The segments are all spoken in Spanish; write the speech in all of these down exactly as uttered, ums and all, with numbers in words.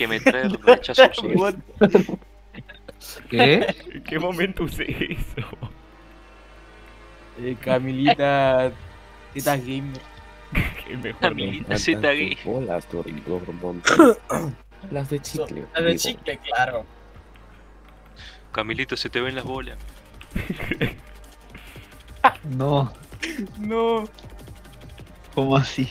que me trae rechazo social. What? ¿Qué? ¿En qué momento usé eso? Eh, Camilita, Tita Gamer. Qué mejor Camilita. nombre. Se tagué. Bolas, Borbón. Las de chicle. La de digo. chicle, claro. Camilito, se te ven las bolas. No, No. ¿cómo así?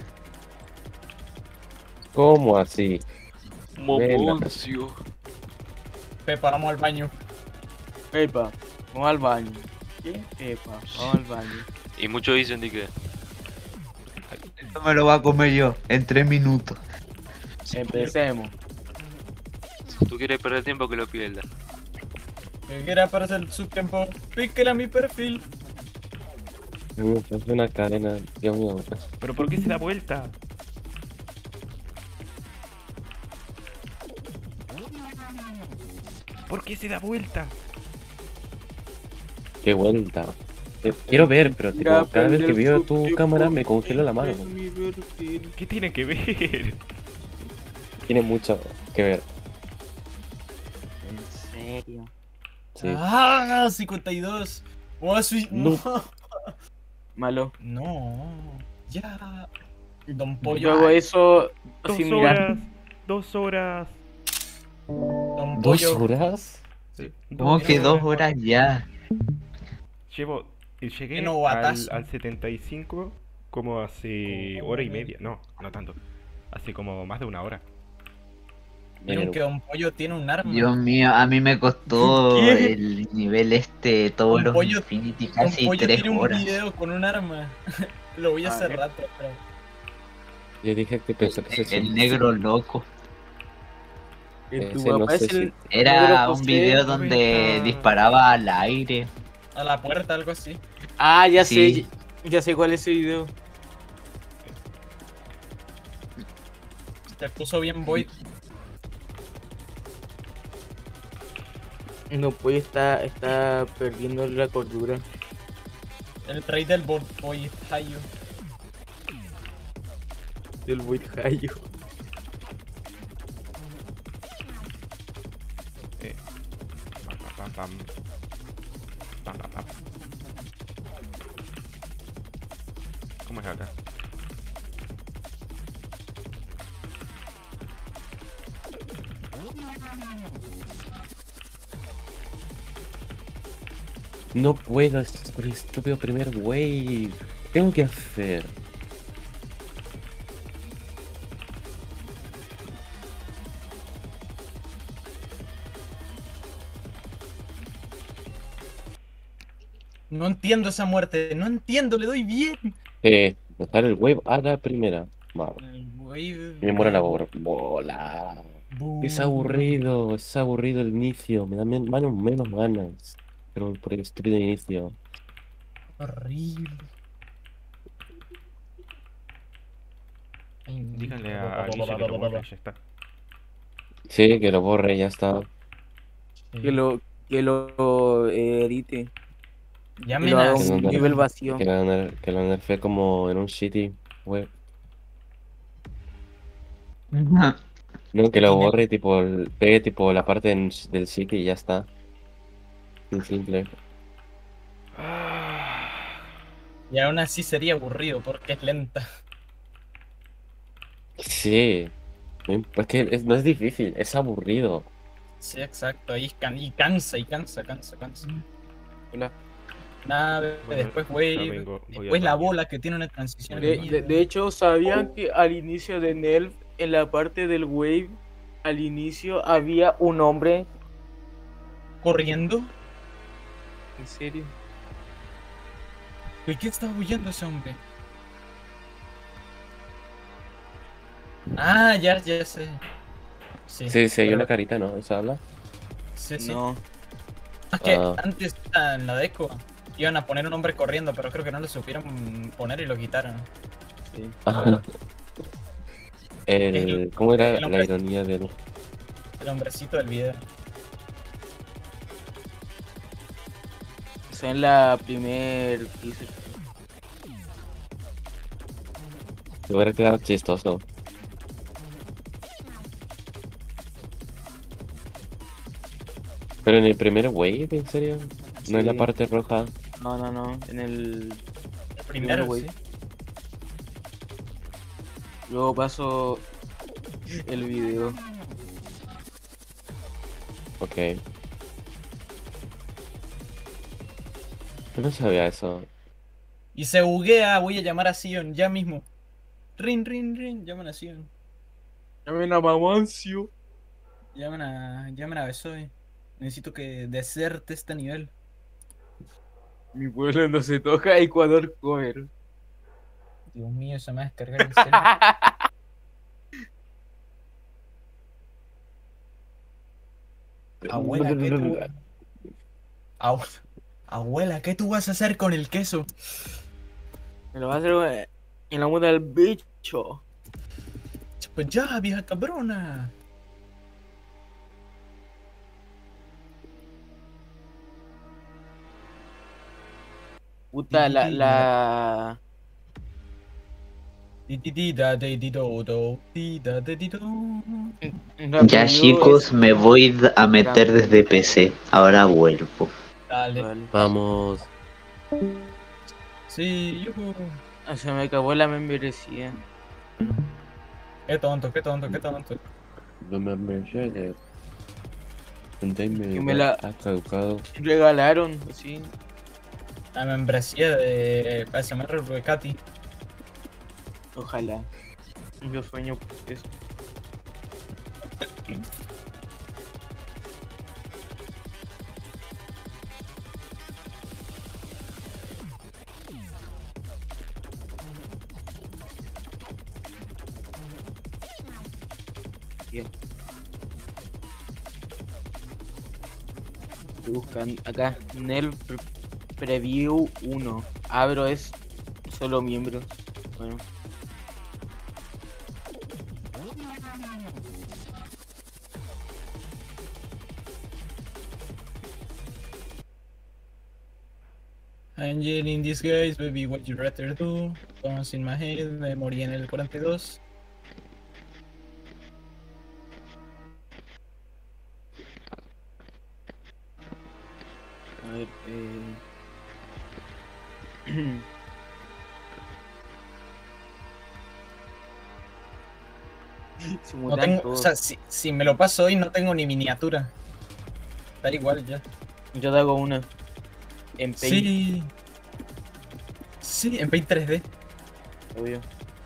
¿Cómo así? Momoncio. Pepa, vamos al baño. Pepa, vamos al baño. ¿Qué? Pepa, vamos al baño. Y muchos dicen de que Esto me lo voy a comer yo en tres minutos. Empecemos. si tú quieres perder tiempo que lo pierdas. Que quiera aparecer su tiempo, píquele a mi perfil. Es una cadena, Dios mío. ¿Pero por qué se da vuelta? ¿Por qué se da vuelta? Qué vuelta. Eh, Quiero ver, pero tipo, Mira, cada vez que perder veo su tu tiempo cámara me congelo la mano. en mi perfil. ¿Qué tiene que ver? Tiene mucho que ver. ¿En serio? Sí. Ah, cincuenta y dos. Oh, sí. No. Malo. No. Ya. Don Yo Pollo. hago eso Dos sin mirar. horas. Dos horas. Don ¿Dos Pollo. horas? Sí, ¿Cómo que dos horas. horas ya? Llevo. y Llegué Qué al, novatazo. al setenta y cinco como hace hora y media. No, no tanto. Hace como más de una hora. Vieron que Don Pollo tiene un arma. Dios mío, a mí me costó ¿Qué? el nivel este, todos Don los Pollo- Infinity Don casi Pollo tres tiene un horas. video con un arma. Lo vi hace A ver. rato, pero. Yo dije que pensé que se El negro loco. Que tu Ese no papá sé es el si- Era negro un José. video ¿cómo donde está? disparaba al aire. A la puerta, algo así. Ah, ya Sí. sé. Ya sé cuál es ese video. Se puso bien Void. No puede estar está perdiendo la cordura. El rey del Void Void Hayo. Del Void Hayo. Eh. Pam, pam, pam, pam. Pam, pam, pam. ¿Cómo es acá? No puedo, es por el estúpido primer wave. ¿Qué tengo que hacer? No entiendo esa muerte. No entiendo, le doy bien. Eh, dejar el wave a la primera. Va, El Void- me muero la bor- bola. Bu- Es aburrido, es aburrido el inicio. Me da men- menos, menos ganas. Pero por el estúpido inicio. Horrible. Díganle a Alicia que lo borre, ya está. Sí, que lo borre, ya está. Que lo, que lo eh, edite. Ya Que me lo haga nací. un no, nivel vacío. Que lo, ner- que lo nerfee como en un shitty web. No, que lo borre, tipo, el- pegue tipo la parte en- del sitio y ya está. Muy simple. Y aún así sería aburrido porque es lenta. Sí. No imp- Es que es- no es difícil, es aburrido. Sí, exacto. Ahí can- y cansa, y cansa, cansa, cansa. Hola. Nada, Bueno, después ya Wave, vengo, voy después al la baño. bola que tiene una transición. De, en de- de hecho, ¿sabían que al inicio de Nerf, en la parte del Wave, al inicio había un hombre? corriendo. ¿En serio? ¿De qué estaba huyendo ese hombre? Ah, ya, ya sé. Sí, Sí, sí, hay pero- una carita, ¿no? ¿Eso habla? Sí, sí. No. Es que Ah. antes ah, en la deco iban a poner un hombre corriendo, pero creo que no lo supieron poner y lo quitaron. Sí. Ajá. El, El- ¿cómo era el la hombre- ironía del...? El hombrecito del video. Eso en la primer teaser. Me hubiera quedado chistoso. Pero en el primer wave, ¿en serio? ¿No es la Sí. parte roja? No, no, no. En el. El primero, güey. sí. Luego paso el video. Ok. Yo no sabía eso. Y se buguea, voy a llamar a Sion ya mismo. Rin, rin, rin, llaman a Sion. Llamen a Mamancio. Llaman a, llaman a Besoy. Necesito que deserte este nivel. Mi pueblo no se toca, Ecuador cover. Dios mío, se me va a descargar el cel. Abuela, ¿qué tú... Ab- Abuela, ¿qué tú vas a hacer con el queso? Me lo va a hacer eh, en la muda del bicho. Pues ya, vieja cabrona. Puta, la. la... Di di di da di di do do, di da di di do. Ya chicos, me voy a meter desde P C. Ahora vuelvo. Dale. Vale. Vamos. Sí, yujú. Ah, se me acabó la membresía. Qué tonto, qué tonto, qué tonto. No me membresía de... Y me la- Ha caducado. Regalaron, así. La membresía de A S M R de Katy. Ojalá. Yo sueño eso. Bien. Estoy buscando acá. Nel Pre- Preview uno. Abro es solo miembros. Bueno. Angel in disguise, baby, what you rather do? Bones in my head, me morí en el cuarenta y dos. A ver, eh... Se No mutean tengo, o todos. sea, si, si me lo paso hoy no tengo ni miniatura. Da igual ya. Yo te hago una. En Paint, Sí. Sí, en Paint tres D. obvio.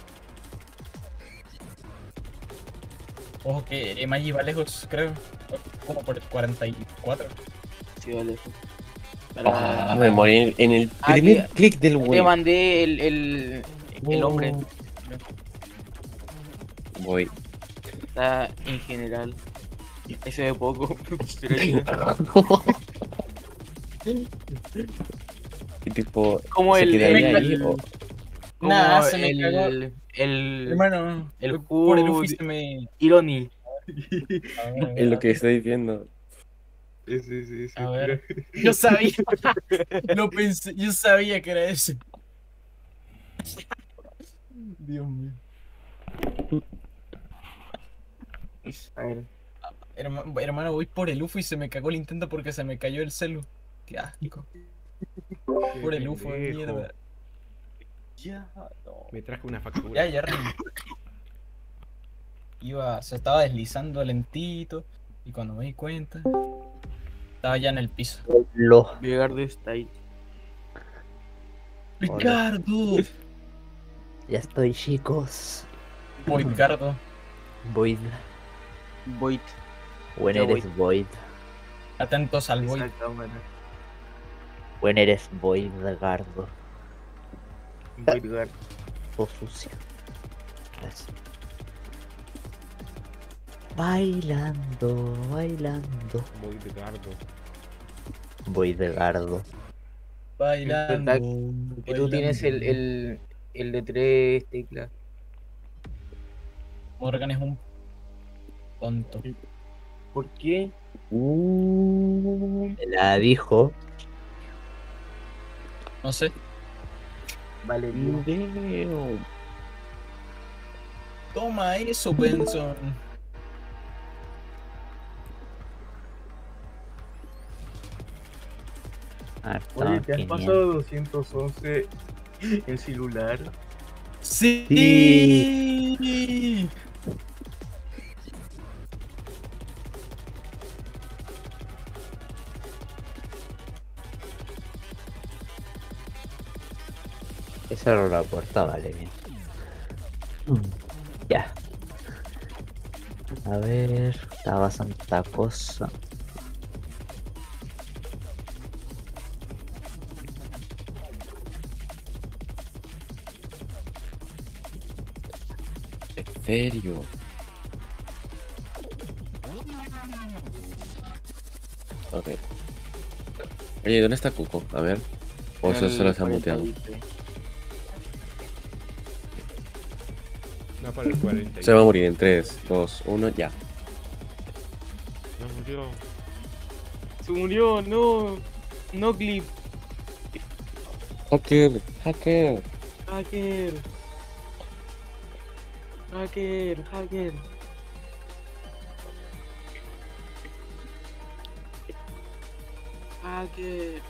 Ojo que Emagi va lejos, creo. Como por el cuarenta y cuatro. Sí, vale. Ah, me morí en, en el Ah, primer que- clic del Te wave. mandé el, el, el hombre. Voy. Está en general. Ese de poco. Pero ya. Y tipo, Como ¿se el- quedaría el- ahí o- Como Nah, se me el, cagó. el, Hermano, el por el Hood- Ufi se me. Irony. A ver, a ver, Es lo a que ver. estoy diciendo. Ese, ese, ese. A ver. Yo sabía. Lo pensé. Yo sabía que era ese. Dios mío. A ver. Herma- hermano, voy por el U F O y se me cagó el intento porque se me cayó el celu. Qué asco. Por el U F O, pendejo. mierda. Ya, no. Me traje una factura. Ya, ya, Ren. Iba, se estaba deslizando lentito. Y cuando me di cuenta, estaba ya en el piso. Lo. Llegar de style. ¡Ricardo! Ya estoy, chicos. Voy, Ricardo. Void. Void. Buen Ya eres Void. Atentos al Void. Esa cámara. Buen eres Void, Gardo. Void guard. Todo sucio. Gracias. Bailando, bailando. Voy de gardo. Voy de Gardo. Bailando. Que tú tienes el, el, el de tres teclas. Morgan es un tonto. ¿Por qué? Me la dijo. No sé. Vale, tío. Toma eso, Benson. Ah, Oye, está ¿te has genial. pasado doscientos once el celular? Sí. Sí. Esa era la puerta, vale, bien. Mm, Ya. A ver, estaba Santa Cosa. ¿En serio? Ok. Oye, ¿dónde está Cuco? A ver. O eso solo se ha muteado. No, para el cuarenta y Se va a morir en tres, dos, uno, ya. No murió. Se murió, no. No clip. Hacker, hacker. Hacker. Hacker, hacker. Hacker.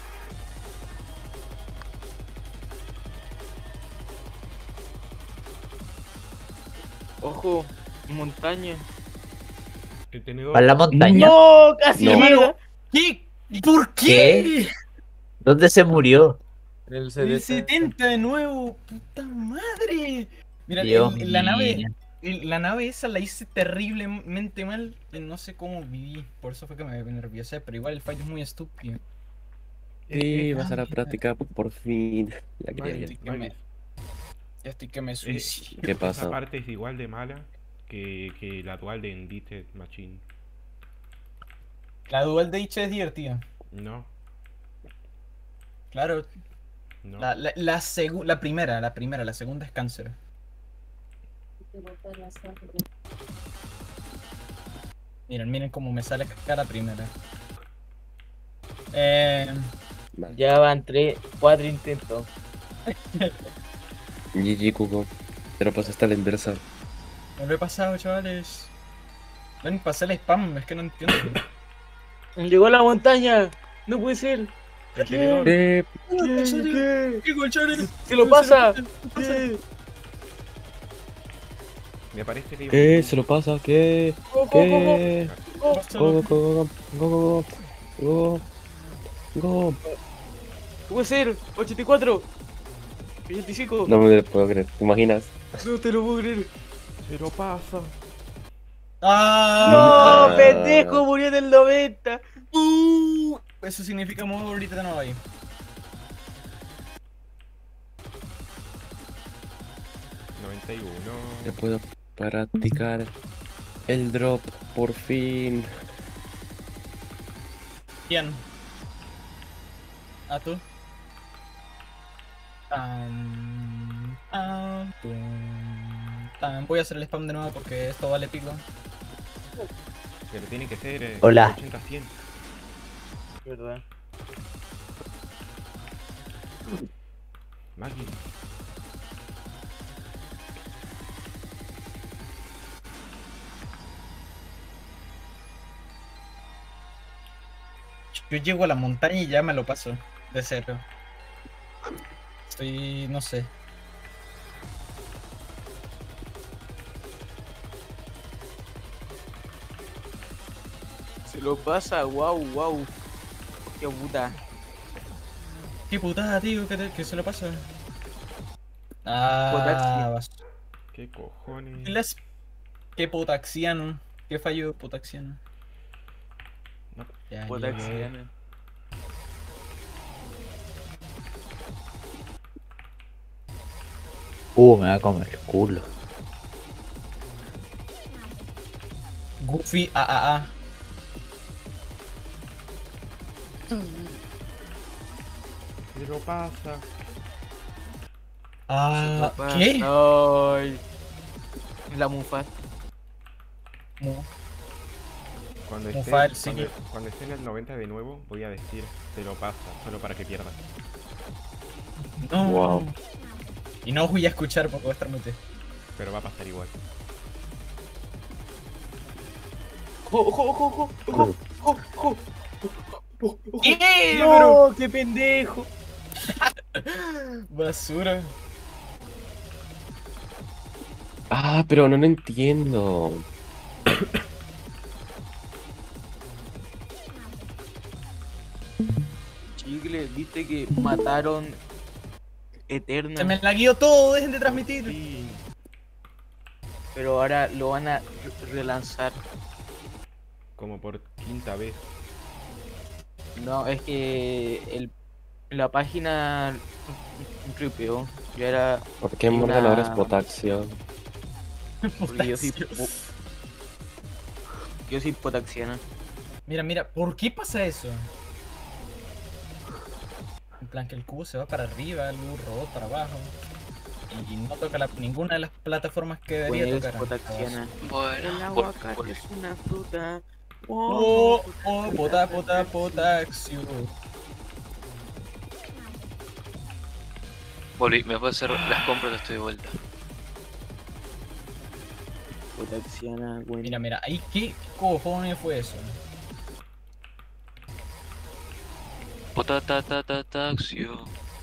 Ojo, montaña. El tenedor. ¿Para la montaña? No, casi No. llega. ¿Qué? ¿Por qué? ¿Dónde se murió? El El setenta de nuevo. Puta madre. Mira, Dios el- la nave. mío. el- La nave esa la hice terriblemente mal. No sé cómo viví. Por eso fue que me nerviosé. Pero igual el fallo es muy estúpido. Sí, Eh, vas a la ah, práctica, por fin. Ya quería Magis, ya. que me- Magis, Ya estoy que me suicido. ¿Qué esa pasa? parte es igual de mala que, que la dual de Endite Machine. La dual de H es divertida. No, Claro. no. La, la, la, segu- la primera, la primera, la segunda es cáncer. Miren, miren cómo me sale cada primera. Eh, Vale. Ya van tres, cuatro intentos. G G, Cuco. Pero pasaste a la inversa. me lo he pasado, chavales. Ven, pasé el spam, es que no entiendo. Llegó a la montaña. No puede ser. El tenedor. Eh, ¿Qué? ¿Qué colchones? Se lo pasa. ¿Qué? Me parece que... ¿Qué? ¿Se lo pasa? ¿Qué? Go, go, go, ¿Qué? go, go. Go, go, go, go, go, go, go. No puede ser. ochenta y cuatro. ochenta y cinco. No me lo puedo creer. ¿Te imaginas? No te lo puedo creer. Se lo pasa. ¡Ah! ¡No, pendejo! Murió en el noventa. Uh, Eso significa modo ahorita no hay. noventa y uno. Ya puedo practicar el drop por fin. ¿Quién? ¿A tú? Tam, tam, tum, tam. Voy a hacer el spam de nuevo porque esto vale pico. Pero tiene que ser eh, Hola. ochenta a cien. ¿Verdad? Maggie. Yo llego a la montaña y ya me lo paso de cero. Estoy, no sé. Se lo pasa. Wow, wow. Qué puta. Qué putada, tío, que, te- que se lo pasa. Ah, Potaxia. vas. ¿Qué cojones? Las- Qué potaxiano. Qué fallo potaxiano. No. Ya, Potaxiana. Uh, me va a comer el culo. Goofy, ah, ah, ah. Se lo pasa. Ah, Pasa. ¿qué? Ay. La Mufat. Mo- Cuando Como esté, file, sí. cuando, cuando esté en el noventa de nuevo, voy a decir se lo pasa, solo para que pierda. No. Wow. Y no voy a escuchar porque voy a estar muy triste. Pero va a pasar igual. Ojo, ojo, ojo, ojo, ojo, ojo. ¿Qué? ¡No! ¡Qué pendejo! Basura. Ah, pero no lo entiendo. Chicle, viste que mataron Se Eterna, me lagueó todo, dejen de transmitir. Sí. pero ahora lo van a re- relanzar. Como por quinta vez. No, es que el, la página tripeó. Yo era. ¿Por qué Una- muerden ahora es potasio? Porque yo soy, Potasio. po- yo soy potaxiana. Mira, mira, ¿por qué pasa eso? En plan que el cubo se va para arriba, el robot para abajo. Y no toca la- ninguna de las plataformas que debería Pues tocar. potaxiana. El Bueno, por- aguacate por- es una fruta. Oh, oh, pota, pota, potasio. Volví, me puedo hacer las compras que estoy de vuelta. Potaxiana, güey. Mira, mira, ahí qué cojones fue eso. Potatatatatataxio.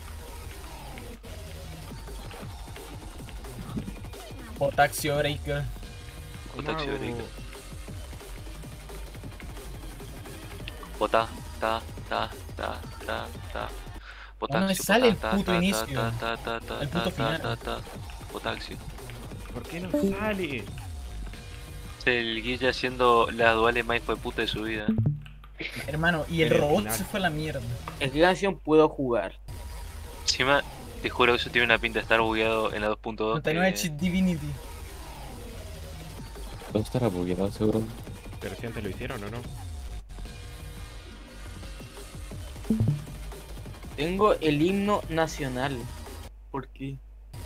Potasio breaker. Potasio ¿Cómo breaker. hago? Pota, ta, ta, ta, ta, ta. Potaxio. me sale el pota, puto ta, ta, inicio. ta, ta, ta, ta, El puto ta, final. ta, ta. Potaxio. ¿Por qué no sale? El Guilla haciendo la duales más fue puta de su vida. Hermano, y el En el robot final. se fue a la mierda. ¿En qué canción puedo jugar? Encima, te juro que eso tiene una pinta de estar bugueado en la dos punto dos. noventa y nueve que- Cheat Divinity. ¿Dónde estará bugueado seguro? ¿Pero si antes lo hicieron o no? Tengo el himno nacional. ¿Por qué?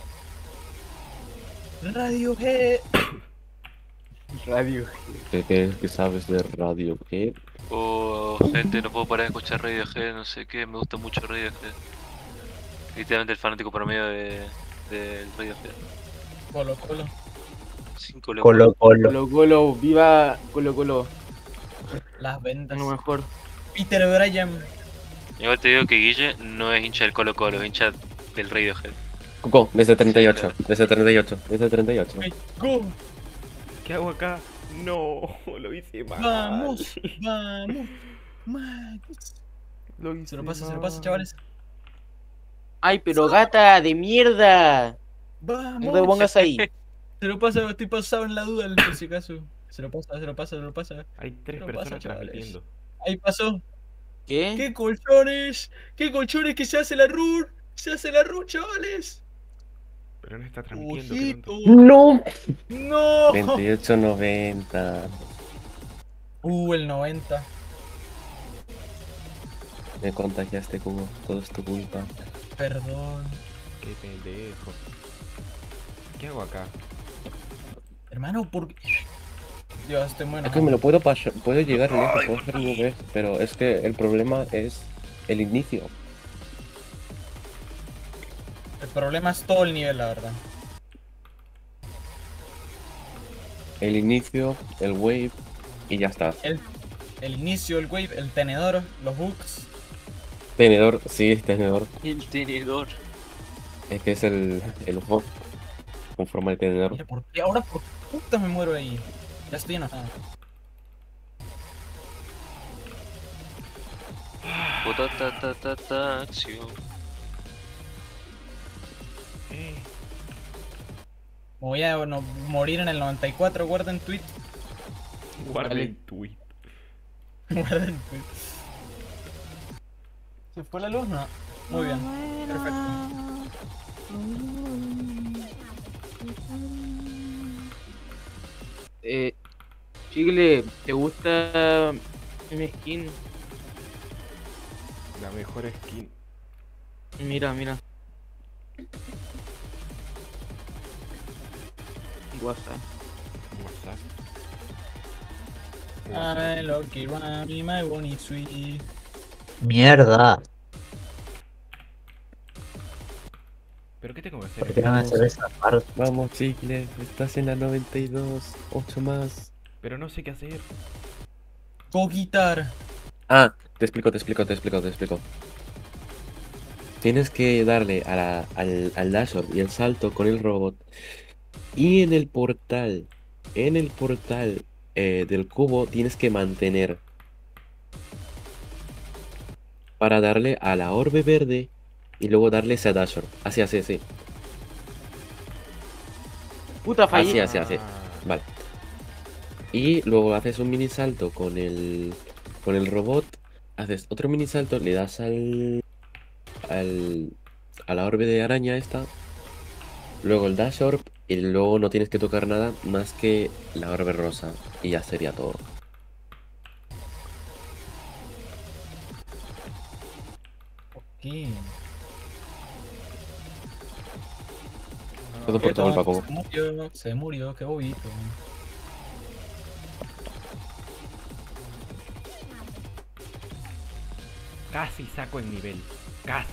Radiohead. Radio. ¿Qué, qué, qué sabes de radio? ¿Qué? Oh, gente, no puedo parar de escuchar Radiohead, no sé qué, me gusta mucho Radiohead. Literalmente el fanático promedio de del Radiohead. Colo, colo. Cinco locos. Colo Colo. Colo Colo, viva Colo Colo. Las Es ventas. lo mejor. Peter Bryan. Igual te digo que Guille no es hincha del Colo Colo, es hincha del Radiohead. Coco, desde treinta y ocho, desde treinta y ocho, desde treinta y ocho. Go. ¿Qué hago acá? No, lo hice mal. Vamos, vamos. Max. Lo hice Se lo pasa, se lo mal. pasa, chavales. Ay, pero gata de mierda. Vamos. No te pongas ahí. Se lo pasa, estoy pasado en la duda, por si acaso. Se lo pasa, se lo pasa, se lo pasa. Hay tres Pero personas pasa, chavales. transmitiendo. Ahí pasó. ¿Qué? ¡Qué colchones! ¡Qué colchones que se hace la run! ¡Se hace la run, chavales! Pero no está transmitiendo. qué ¡Ojito! tonto. ¡No! ¡No! veintiocho noventa. Uh, el noventa. Me contagiaste, Cubo. Todo es tu culpa. Perdón. Qué pendejo. ¿Qué hago acá? Hermano, ¿por qué? Dios, estoy bueno. Es que me lo puedo pasar, puedo llegar en esto, puedo hacer un vez, pero es que el problema es el inicio. El problema es todo el nivel, la verdad. El inicio, el wave y ya está. El, el inicio, el wave, el tenedor, los hooks. Tenedor, sí, tenedor. El tenedor. Es que es el, el hook con forma de tenedor. Mira, ¿por qué? Ahora, ¿por qué puta me muero ahí? Ya estoy enojado. Potatatatatataxio. Eh, Me voy a no, morir en el noventa y cuatro, guarden tweet. guarda Vale. el tweet. Guarden tweet. ¿Se fue la luz? No. Muy bien. Perfecto. Eh, Chicle, ¿te gusta mi skin? La mejor skin. Mira, mira. WhatsApp. WhatsApp. I love you, Rami, my bonnie sweet. Mierda. ¿Pero qué tengo que hacer? ¿Por qué no me hacer esa parte? Vamos, chicle, estás en la noventa y dos, ocho más. Pero no sé qué hacer. Go guitar. Ah, te explico, te explico, te explico, te explico. Tienes que darle a la- al, al dash y el salto con el robot. Y en el portal, en el portal eh, del cubo tienes que mantener para darle a la orbe verde y luego darle ese dashor. Así, así, así. Puta, Así, fallé. así, así. Vale. Y luego haces un mini salto con el con el robot. Haces otro mini salto, le das al al a la orbe de araña esta. Luego el dash orb y luego no tienes que tocar nada más que la orbe rosa y ya sería todo. ¿Qué? Todo por tu culpa, Cobo. Se murió, se murió, qué bobito. Casi saco el nivel. Casi.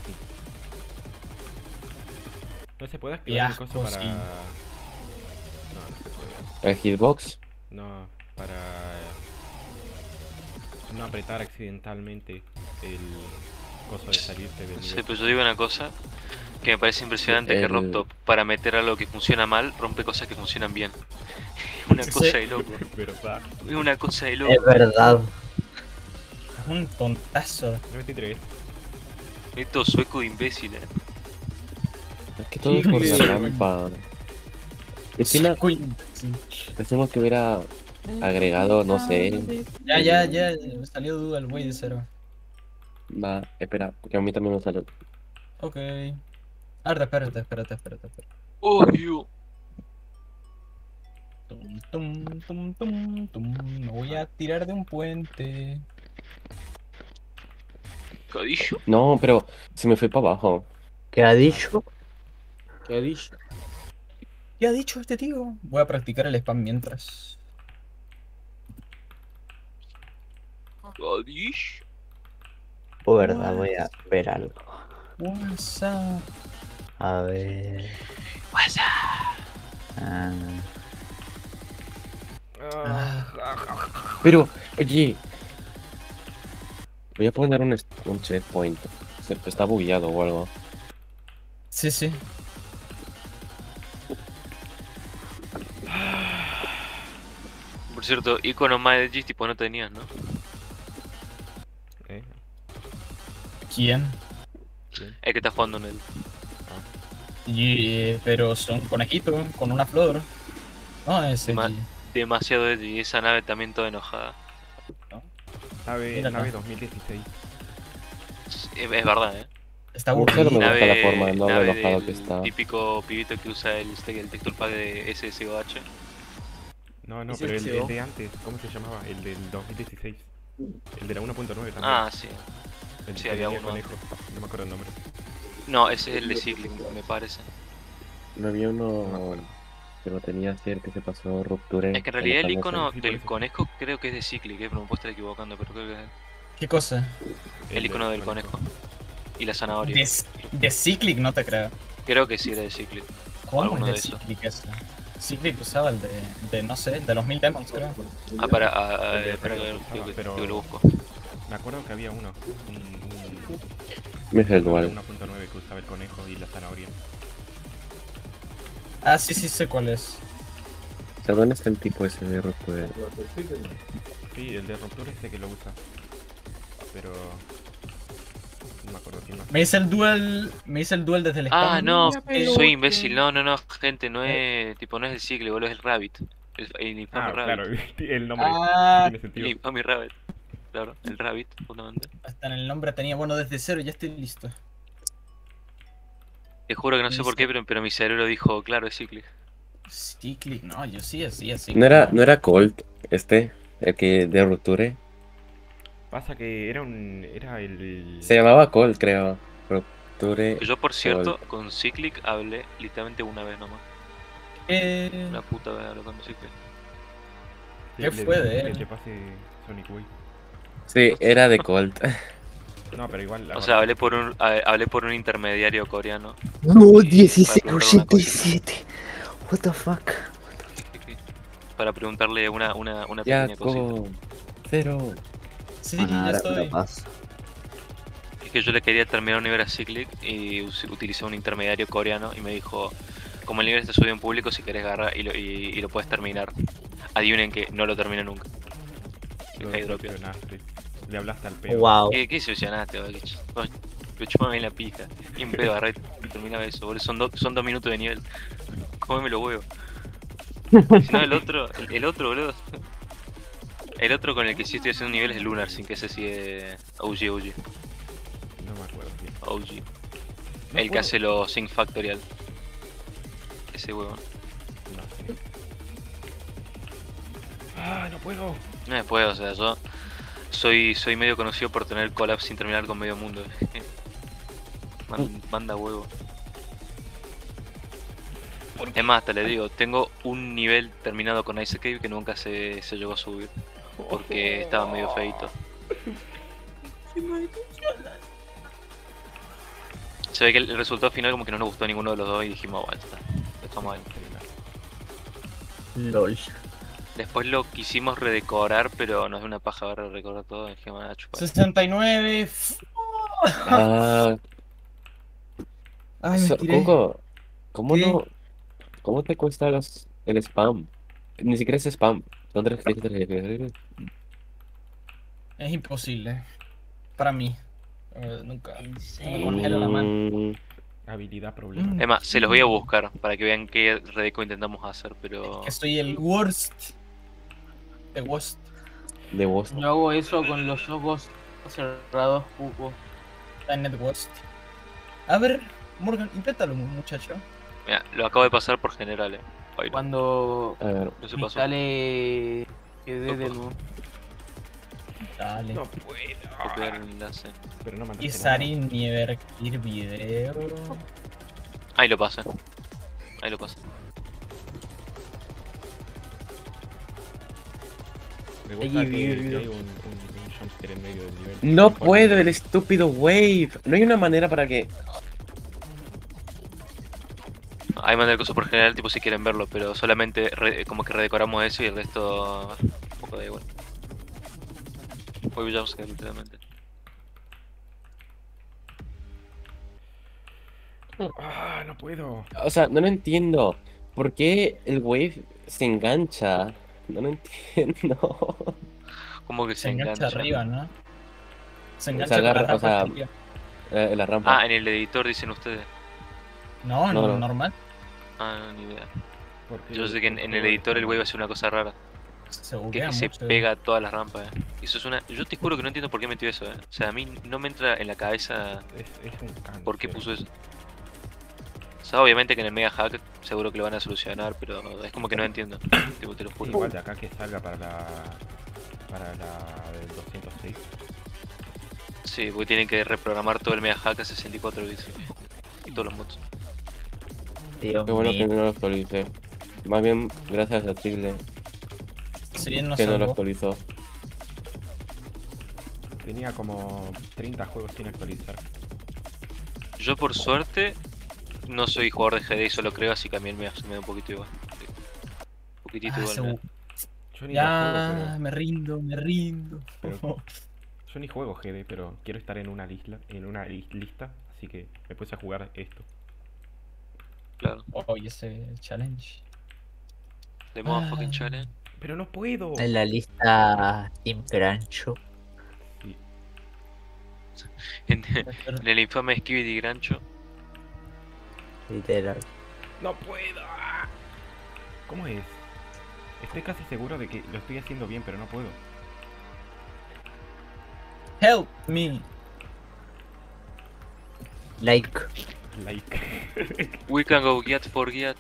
No se puede Qué activar el asco, coso para. sí. No, no se puede. El hitbox. No, para. No apretar accidentalmente el coso de salirte del No sé, nivel. pero yo digo una cosa que me parece impresionante, que El- RobTop, para meter algo que funciona mal, rompe cosas que funcionan bien. Una Sí. cosa de loco. ¿Verdad? Es una cosa de loco. Es verdad. Es un tontazo. noventa y tres. Esto sueco de imbéciles. Es que todo es por la Sí. rampa. Encima, Uy, sí. pensemos que hubiera agregado, no sé. Ya, ya, ya, me salió duda el güey de cero. Va, espera, que a mí también me salió. Ok. Ahora, espérate, espérate, espérate, espérate. Oh, Dios. Tum, tum, tum, tum, tum. Me voy a tirar de un puente. Cadillo. No, pero se me fue para abajo. ¿Qué ha dicho? ¿Qué ha dicho? ¿Qué ha dicho este tío? Voy a practicar el spam mientras. Cadillo. O verdad, voy a ver algo. WhatsApp. A ver. Ah, Pero, oye. Voy a poner un, est- un checkpoint. Se está bugueado o algo. Sí, sí. Por cierto, icono más edgy tipo no tenías, ¿no? ¿Eh? ¿Quién? Es que está jugando en el. Y, eh, pero son conejitos con una flor. No, ese. Ma- Demasiado edgy. Esa nave también toda enojada. Nave, Mira acá. nave dos mil dieciséis. Es, es verdad, eh. Está Mucho no aburrido. me gusta la Nave, forma de no nave enojado que del está. típico pibito que usa el, el texture pack de S S O H. No, no, ¿Es pero el el, C O? el de antes, ¿cómo se llamaba? El del dos mil dieciséis. El de la uno punto nueve también. Ah, sí. el sí, que había tenía uno conejo. No me acuerdo el nombre. No, ese es el de Cycling, me parece. No había No me uno acuerdo. que no tenía hacer que se pasó ruptura. Es que en realidad el icono sí, por del eso. conejo creo que es de Cyclic, eh, pero me puedo estar equivocando, pero creo que es ¿Qué cosa? el icono del conejo. Y la zanahoria. De, de Cyclic no te creo. Creo que sí era de Cyclic. ¿Cómo Alguno es de de esos. Cyclic ese? Cyclic usaba el de, de no sé, de los mil demons, creo. Ah, para, ah, ah, El de espera que, Cyclic digo que- pero- digo que lo busco. Me acuerdo que había uno. Un, un, Me es el uno de dual. uno punto nueve que usaba el conejo y la zanahoria. Ah, sí, sí sé cuál es. O sea, ¿dónde está el tipo ese de ruptura? Sí, el de ruptura este que lo usa. Pero. No me acuerdo quién más. Me hice el duel, me hice el duel desde el Ah, spam. no, pero- soy imbécil. No, no, no, gente, no es. Tipo, no es el Cyclic, boludo, es el Rabbit. El, el infame Ah, Rabbit. claro, el nombre Ah, tiene El sentido. infame Rabbit. Claro, el Rabbit, justamente. hasta en el nombre tenía, bueno, desde cero, ya estoy listo. Te juro que no sé por qué, pero, pero mi cerebro dijo, claro, es Cyclic. Cyclic, no, yo sí, así, así. No era, no era Colt este, el que de rupture. Pasa que era un. Era el. Se llamaba Colt, creo. Rupture. Yo, por cierto, con Cyclic hablé literalmente una vez nomás. Eh, Una puta vez hablé con Cyclic. ¿Qué le- fue de le- él? Que pase Sonic Wii. Sí, era de Colt. No, pero igual. O sea, hablé por un a- hablé por un intermediario coreano. No, Y dieciséis para preguntarle una ochenta y siete. What the fuck? Para preguntarle una, una, una Ya, pequeña cosita. con cero. Sí, Bueno, ya ahora me estoy. lo paso. Es que yo le quería terminar un nivel a Cyclic y us- utilicé un intermediario coreano y me dijo, como el nivel está subido en público, si querés agarrar y lo, y, y lo puedes terminar. Adivinen que no lo terminé nunca. Lo Ahí dropeo. decepcionaste. Le hablaste al pedo. Wow. ¿Qué, qué ilusionaste, boludo? Lo chupame en la pija. Y un pedo agarré y terminaba eso, boludo. Son, do- son dos minutos de nivel. Cómeme los huevos. Si no, el otro, el, el otro, boludo. El otro con el que sí estoy haciendo un nivel es el Lunar, sin que ese sí es O G, O G. No me acuerdo bien. O G. No El que puedo. hace los Sync Factorial. Ese huevón. No sé. Ah, no puedo. No me puedo, o sea, yo soy, soy medio conocido por tener collabs sin terminar con medio mundo. Man- manda huevo. Es más, te le digo, tengo un nivel terminado con Ice Cave que nunca se, se llegó a subir. Porque estaba medio feito. Se ve que el resultado final como que no nos gustó a ninguno de los dos y dijimos, bueno, está, estamos ahí. LOL. Después lo quisimos redecorar, pero nos dio una paja ahora redecorar todo y dijimos, ah, chupar. sesenta y nueve. Ah, Ay, me so- estiré. Coco, ¿cómo ¿Qué? no? ¿Cómo te cuesta los, el spam? Ni siquiera es spam. Son tres clics, tres clics, tres clics. Es imposible. Para mí. Eh, nunca. Me congela la mano. Mm, Habilidad problema. Mm. Es más, se los voy a buscar para que vean qué redeco intentamos hacer, pero... Que soy el worst. The worst. de vos. Yo hago eso con los ojos cerrados, Cuco. Planet worst. A ver, Morgan, inténtalo, muchacho. Mira, lo acabo de pasar por general, eh. Bailo. Cuando A ver, No se pasó. instale quedé de nuevo. Dale. No puedo. Copiar el enlace. Pero no Y mandaste nada. Sarin ni ver video. Ahí lo pasé. Ahí lo pasé. Me gusta Allí que, vi el que video. hay un, un, un jumpscare en medio del nivel. no Bueno, puedo, el estúpido wave. No hay una manera para que. Ahí mandé el coso por general, tipo si quieren verlo, pero solamente re- como que redecoramos eso y el resto un poco da igual. Hoy jumpscare literalmente. Ah, no puedo. O sea, no lo entiendo. ¿Por qué el wave se engancha? No lo entiendo. Como que se, Se engancha engancha. arriba, ¿no? Se engancha Se agarra, con la o sea, rampa hacia arriba. Eh, la rampa. Ah, en el editor dicen ustedes. No, no, no, no. normal. Ah, no, ni idea. Porque Yo sé que en, en el editor el wave hace una cosa rara. Se Que, buguea que se mucho. pega a todas las rampas. Eh. Eso es una. Yo te juro que no entiendo por qué metió eso. Eh. O sea, a mí no me entra en la cabeza es, es un cáncer. por qué puso eso. O sea, obviamente que en el Mega Hack seguro que lo van a solucionar, pero es como que no entiendo. Tipo, te lo Sí, juro. igual de acá que salga para la para la del doscientos seis. Sí, porque tienen que reprogramar todo el Mega Hack a sesenta y cuatro bits. Y todos los mods. Dios Qué bueno que mío. no lo actualicé. Más bien, gracias a Trigle Si bien no que no lo salvó. actualizó. Tenía como treinta juegos sin actualizar. Yo por suerte no soy jugador de G D y solo creo, así que a mí el Mega se me da un poquito igual. Un poquitito Ah, igual. se me da. bu- Yo ni la Ya, juego, me rindo, me rindo. pero, yo ni juego G D, pero quiero estar en una lista, en una li- lista, así que me puse a jugar esto. Claro. Oye, ese challenge. De modo Ah. fucking challenge. Pero no puedo. En la lista Team Grancho. En, en el infame Skibidi Grancho. Literal. No puedo. ¿Cómo es? Estoy casi seguro de que lo estoy haciendo bien, pero no puedo. Help me. Like. Like. We can go get for get.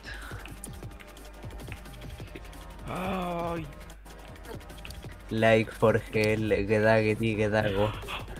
Ay. Like for hell. Gedageti, gedago.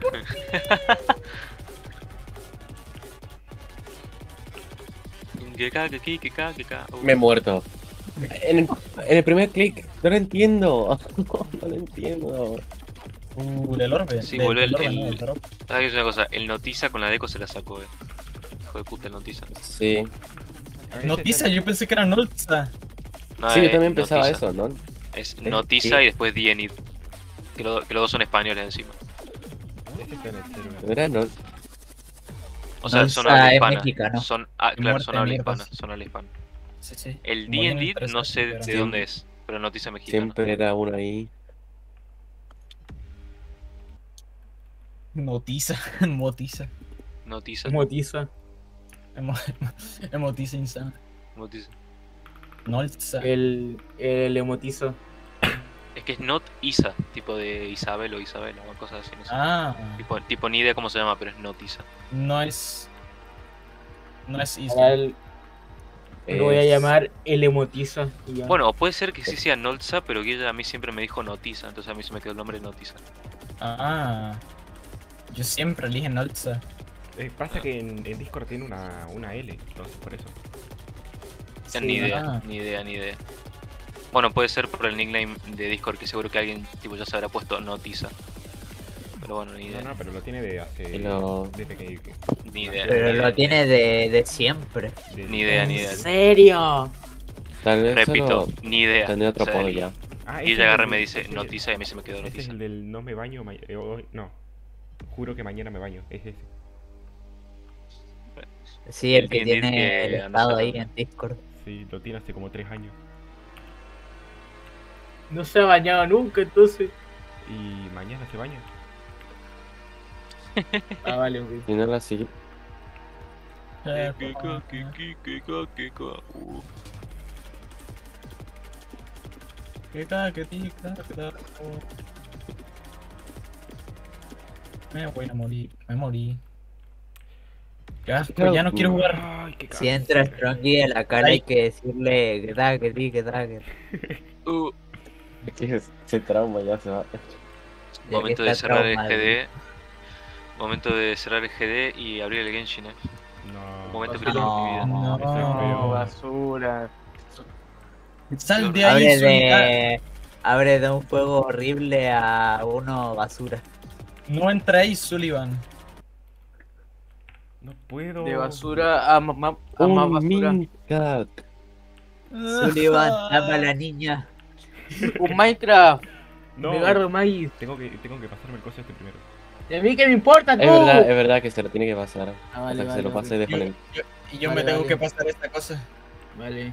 Que caga, que qui, que caga, que caga. Uh, Me he muerto. En el, en el primer clic, no lo entiendo. No lo entiendo. Uh, del orbe. Sí, del- boludo, del el- orbe, el- no, del drop. ¿Sabes qué es una cosa? El Notiza con la deco se la sacó, eh. Hijo de puta el Notiza. Sí. A veces Noticia, es- yo pensé que era Nolza. No, Sí, yo es también pensaba Notiza. eso, ¿no? Es Eh, Notiza sí. y después Dienid. Que, lo- que los dos son españoles encima. Ese está en el cero. ¿Verdad? No. O sea, No, son esa habla es hispana. mexicano. Son, ah, Y claro, muerte son de habla mierdas. hispana. Son habla hispana. Sí, sí. El Como yo D and D interesa, no sé pero- de dónde es, pero noticia mexicana. Siempre era uno ahí. Notiza, motiza. Noticia. Motiza. Emo- Emotiza insana. Noticia. Nolza. El, el emotizo. Es que es not Isa, tipo de Isabel o Isabela o cosas así, no sé. Ah, Tipo, tipo ni idea cómo se llama, pero es not Isa. no es. No es Ahora Isla. el- Lo voy a Es- llamar el emotizo. y ya. Bueno, o puede ser que sí sea Nolza, pero que ella a mí siempre me dijo Notiza, entonces a mí se me quedó el nombre Notiza. Ah. Yo siempre elige Nolza. Eh, pasa que en, en Discord tiene una, una L, entonces por eso. Ya, ni idea, Ah. ni idea, ni idea. Bueno, puede ser por el nickname de Discord, que seguro que alguien tipo ya se habrá puesto Notiza. Pero bueno, ni No, idea. no, pero lo tiene de hace. Y lo- Desde que. que- Ni idea. Pero ni lo idea. tiene de, de siempre. de- Ni idea, ni ¿En idea. serio? Tal vez Repito, solo ni idea. tendría otro O sea, apodo ya. Ah, Y ese ella es agarra y el- me dice ese- Notiza y a mí se me quedó Este es Notiza. el del no me baño. ma- eh, hoy- no. Juro que mañana me baño. Es ese. Sí, el El que D and D tiene que el anda estado ahí sacando. en Discord. Sí, lo tiene hace como tres años. No se ha bañado nunca, entonces. Y mañana se baña. Ah, vale, ok. Si no la sigue. Eh, Kika, kika, kika, kika. Uh, Que ca, que tica, que da, oh. Me voy a morir, me morí. Qué asco, ya no quiero jugar. Ay, qué Si entra cáncer. Strongy a la cara hay que decirle que da, que di, que da, que uh. Es que se trauma ya se va. que Momento de está cerrar el traumado. G D. Momento de cerrar el G D y abrir el Genshin, eh. No. Un momento No. crítico en mi vida. No, Eso es No, feo. basura. Sal de ahí, Abre Zuliga. de, abre de un juego horrible a uno basura. No entra ahí, Sullivan. No puedo. De basura a, ma- ma- a más Un basura. Mincat. Sullivan, llama a la niña. Un Minecraft. No. Me agarro maíz. Tengo que, tengo que pasarme el coso este primero. ¿Y a mí qué me importa, Es tú? verdad, es verdad que se lo tiene que pasar. Ah, vale, Hasta que vale, se lo vale. pase de Yo- él. yo- Y yo Vale, me tengo vale. que pasar esta cosa. Vale.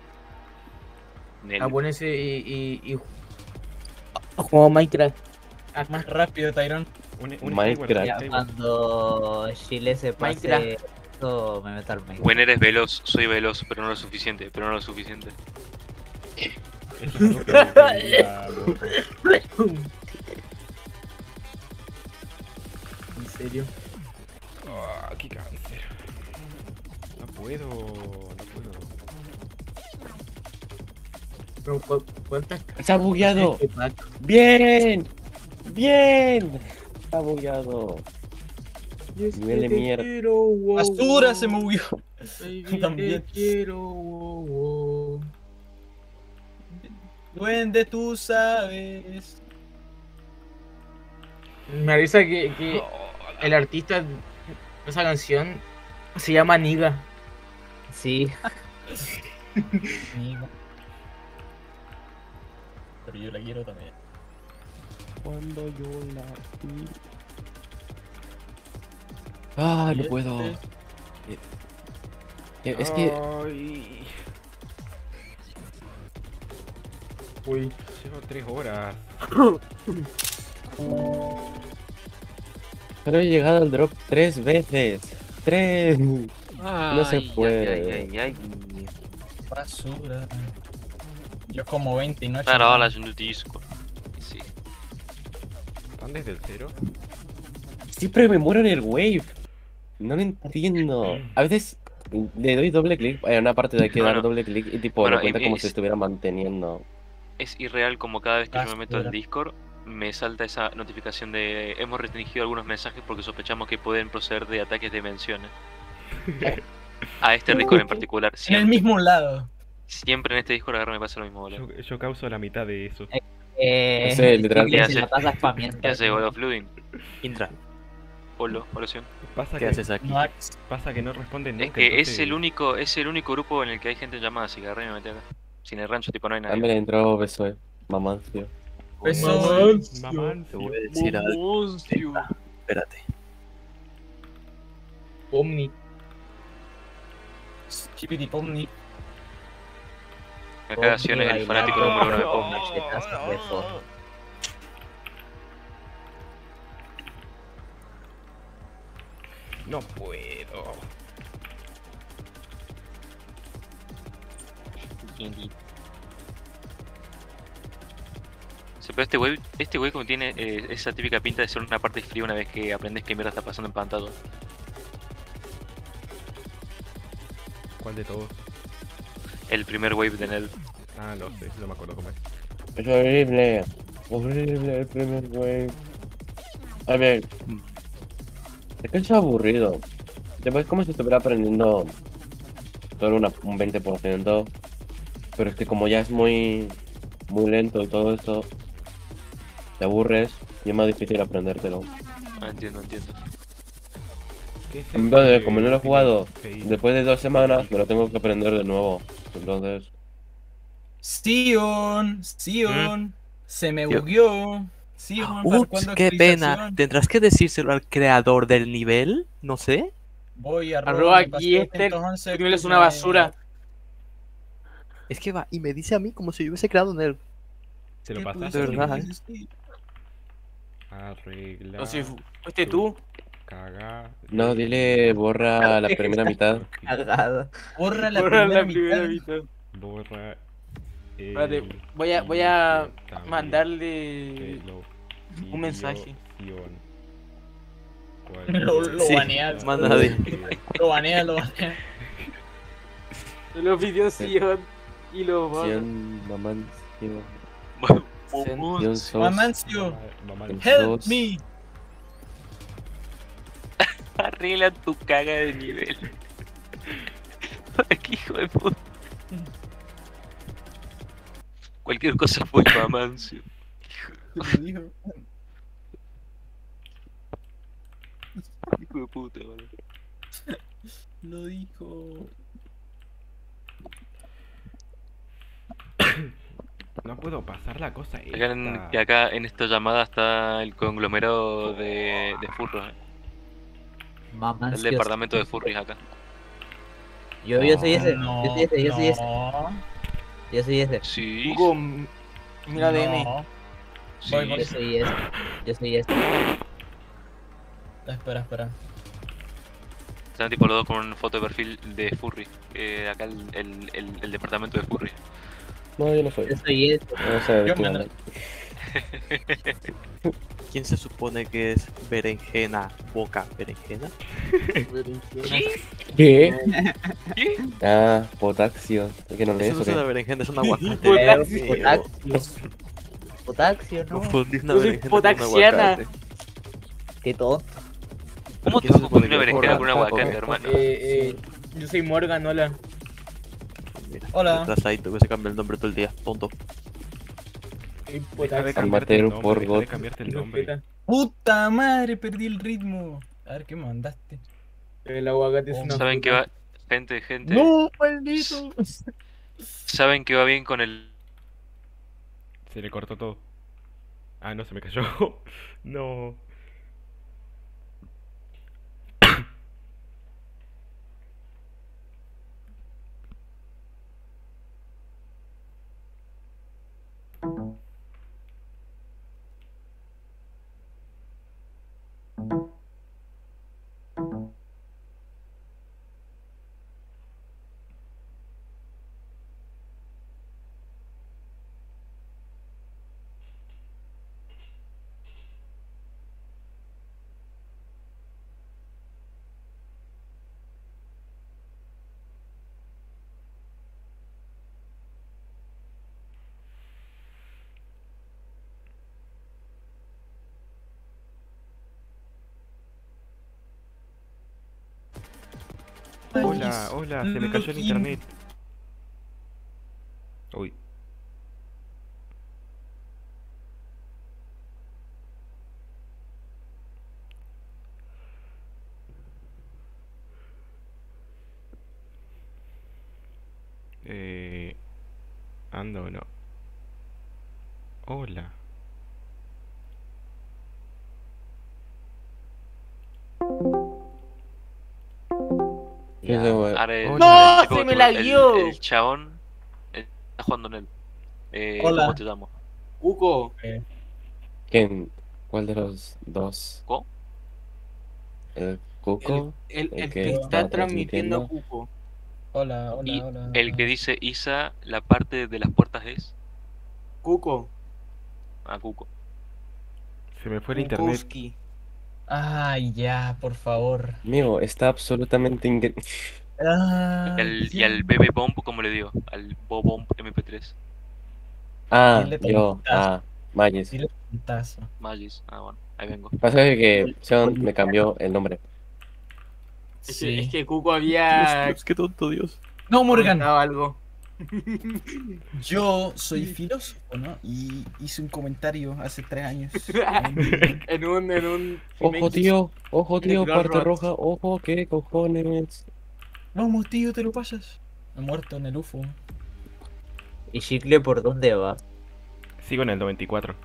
Nel. A ponerse y, y, y... Juego Minecraft. Ah, Más rápido, Tyrone. Un, un Minecraft. Skyward, Ya Skyward. cuando Chile se pase Minecraft. esto, me meto al Minecraft. Buen eres veloz, soy veloz, pero no lo suficiente, pero no lo suficiente. Eso es algo que me diría, loco. ¿En serio? Ah, qué cáncer. No puedo, no puedo. Pero, ¿cu- ¿Cuántas ¡Se ha bugueado! este pack? ¡Bien! ¡Bien! Está bugueado. Y es Nivel de que te mierda. quiero, wow, Basura wow. se movió. Baby, También. te quiero, wow, wow. Duende, tú sabes. Me avisa que, que el artista de esa canción se llama Niga. Sí, Amigo. Pero yo la quiero también. Cuando yo la vi. Ah, no puedo. Eh, eh, Es que Ay, Uy. llevo tres horas. pero he llegado al drop tres veces. Tres. No se puede. Basura. Yo como veinte y no he hecho Claro, nada. ahora en el Discord. Sí. ¿Están desde el cero? Siempre me muero en el wave. No lo entiendo. A veces le doy doble clic. Hay una parte de hay que dar Bueno. doble clic y tipo Bueno, lo cuenta y- como y- si estuviera manteniendo. Es irreal como cada vez que yo me meto al Basura. Discord me salta esa notificación de hemos restringido algunos mensajes porque sospechamos que pueden proceder de ataques de menciones. A este Discord en particular. En el Siempre, mismo lado. siempre en este Discord agarro me pasa lo mismo, boludo. Yo, yo causo la mitad de eso. eh, Sí, literalmente. Chile se la pasa spameando. ¿Qué haces, boludo? Flooding. Intra, Polo, oración. Pasa ¿qué que, haces aquí? No hay- pasa que no responden nunca. Es que entonces- es el único, es el único grupo en el que hay gente en llamada, así que agarré y me metí acá. Sin el rancho tipo no hay También nadie. entró Besoe. Mamancio. Eso. Mamán. Te voy a decir algo. Moncio. Espérate. Omni. Chipity Pomni. Acá Sion es el fanático número uno de Pomni. No puedo. Sí, pero este güey, este güey como tiene eh, esa típica pinta de ser una parte fría una vez que aprendes qué mierda está pasando en pantalla. ¿Cuál de todos? El primer wave de Nel. Ah, no sé, no me acuerdo cómo es. Es horrible. Horrible el primer wave. A ver. Es que es aburrido. Después como si estuviera aprendiendo solo una, un veinte por ciento. Pero es que como ya es muy muy lento y todo eso, te aburres y es más difícil aprendértelo. Ah, entiendo, entiendo. ¿Qué es Entonces, eso como no lo he que jugado, tiene que ir? después de dos semanas me lo tengo que aprender de nuevo. Entonces, Sion, Sion. Se me Yo- bugueó. Sion, ¿para Ups, cuándo qué pena. actualización? ¿Tendrás que decírselo al creador del nivel? No sé. Voy a Arroba aquí este. Tu nivel es una basura. Es que va y me dice a mí como si yo hubiese creado en él. ¿Te lo ¿Qué pasaste? De verdad, pudiste- Arregla. No sé, fuiste tú. Caga. no, dile borra la primera mitad. Cagada. Borra la Borra primera la primera mitad. mitad. Borra. Espérate, el voy a, voy a inicio también mandarle de lo un mensaje. situación. Lo- lo Cualquier banea. cosa Manda de- que- Lo banea, lo banea. Se lo pidió Sion y lo borra. Sion, mamán, Sion, Vamos. Sion sos. Mamancio, Mamá- mamá- help Dos. me. Arregla tu caga de nivel. Qué hijo de puta. Cualquier cosa fue mamancio. Se lo dijo. Hijo de puta, boludo. Lo dijo. No puedo pasar la cosa Acá en, esta. que acá en esta llamada está el conglomerado de, de furros. eh. Mamá, El departamento de furries acá. Yo, yo soy ese, No, yo soy ese, yo soy ese, no, yo soy ese, Sí. Hugo, m- mira D M. no. sí. Voy, voy. yo soy ese, yo soy ese. Espera, espera. Están tipo los dos con una foto de perfil de furry. Eh, acá el, el, el, el departamento de furry. No, yo no soy. Yo soy ese. No sé de Yo qué me- hablan. ¿Quién se supone que es berenjena? Boca, berenjena. ¿Qué? ¿Qué? Ah, potasio. Es que no lees Eso no o es una qué. berenjena, es un aguacate. Potasio. Potasio. Potasio, no. Confundí una Yo soy berenjena con un potaxiana. aguacate. Qué tonto. ¿Cómo te ¿Qué vas se a supone confundir una que es? berenjena con un Hola, aguacate, Paco. hermano? Eh, eh, yo soy Morgan, hola. Mira, Hola. retrasadito que se cambia el nombre todo el día, tonto. Soy Deja de potasio. cambiarte el Mateo nombre, por deja de God. cambiarte el nombre. Respeta. Puta madre, perdí el ritmo. A ver, ¿qué me mandaste? El aguacate es una ¿Saben que fruta. va? Gente, gente. ¡No, maldito! ¿Saben que va bien con el. Se le cortó todo. Ah, no, se me cayó. No. Hola, hola, se me cayó el internet. Uy. Eh, ando o no. Hola. Ya. Ahora el- ¡No! el chico ¡Se que me tú- la el- guió! El chabón eh, está jugando en él. Eh, Hola. ¿Cómo te llamo? Cuco. ¿Quién? ¿Cuál de los dos? ¿Cuco? ¿El Cuco? El, El el que que está está transmitiendo transmitiendo. Cuco. Hola, hola, Y hola. el que dice Isa, la parte de las puertas es Cuco. a Cuco. Se me fue el internet. Kukuski. Ay, ya, por favor. Amigo, está absolutamente increíble. Ah, Y al, y ya. al Bebe Bomb, ¿cómo le digo? Al Bobomb M P tres. Ah, Dile yo, tontazo. ah, Magis. Dile puntazo. Magis. Ah, bueno, ahí vengo. Pasa que Sean me cambió el nombre. Es, Sí. que, es que Cuco había Dios, qué tonto, Dios. No, Morgan. comentado algo. Yo soy filósofo, ¿no? Y hice un comentario hace tres años. en un, en un. Ojo, tío, ojo, de tío, Ground parte Rock. roja, ojo, qué cojones. Vamos, tío, te lo pasas. Me he muerto en el U F O. ¿Y Chicle por dónde va? Sigo en el noventa y cuatro.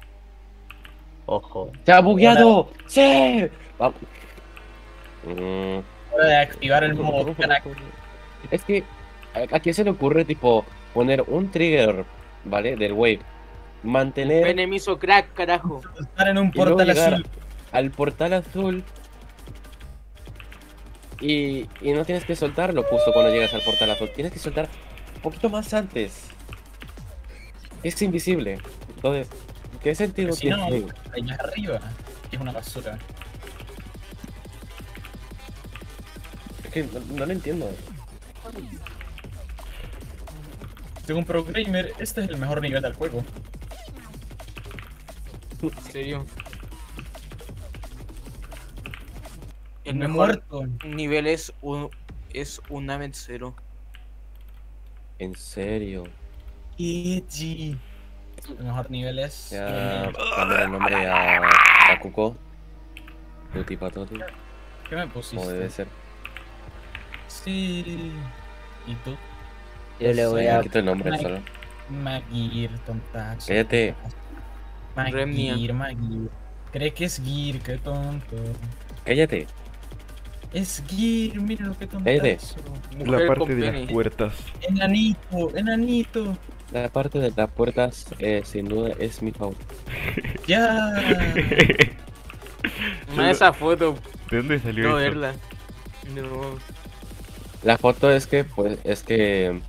Ojo. ¡Se ha bugueado! ¡Sí! Vamos. Mm, Hora de activar el modo crack. es que, ¿a, a quién se le ocurre, tipo, poner un trigger, ¿vale? Del wave, mantener Pene me hizo crack, carajo. Estar en un y luego portal llegar azul. al portal azul y, y no tienes que soltarlo justo cuando llegas al portal azul. Tienes que soltar un poquito más antes. Es invisible. Entonces, ¿qué sentido Si no, tiene? allá arriba. Es una basura. Es que no, no lo entiendo. Según ProGamer, este es el mejor nivel del juego. En serio. El Me he mejor muerto. nivel es un. Es un Namet cero. En serio. Edgy. El mejor nivel es. Ya cambiar el nombre a, a Cuco. Tuti Patoti, ¿Qué me pusiste? como debe ser. Sí. ¿Y tú? Yo le voy Me a... quito el nombre Mike. solo. Magir, tontazo. Cállate. Remnia. Magir, Magir. ¿Crees que es Gear? Qué tonto. Cállate. Es Gear, mira lo que Cállate. tontazo. La Mujer parte con de pene. las puertas. Enanito, enanito. La parte de las puertas, eh, sin duda, es mi favorita. Ya. Más esa foto, ¿De dónde salió no eso? verla. No. La foto es que, pues, es que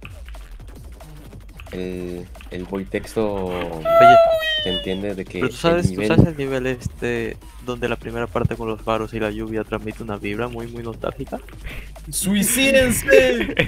el, el void texto Oye, se entiende de que pero tú sabes, el tú nivel... sabes el nivel este donde la primera parte con los faros y la lluvia transmite una vibra muy muy nostálgica. ¡Suicídense!